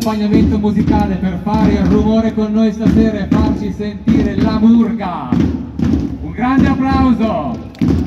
accompagnamento musicale per fare il rumore con noi stasera e farci sentire la murga. Un grande applauso!